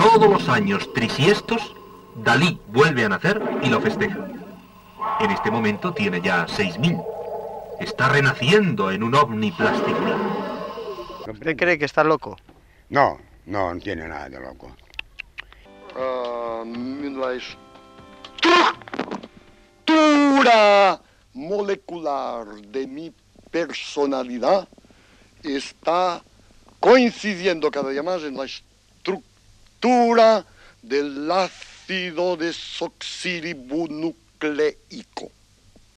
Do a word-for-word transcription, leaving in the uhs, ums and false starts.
todos los años trisiestos, Dalí vuelve a nacer y lo festeja. En este momento tiene ya seis mil. Está renaciendo en un ovni plástico. ¿Usted cree que está loco? No, no, no tiene nada de loco. Uh, la estructura molecular de mi personalidad está coincidiendo cada día más en la estructura del ácido desoxirribonucleico.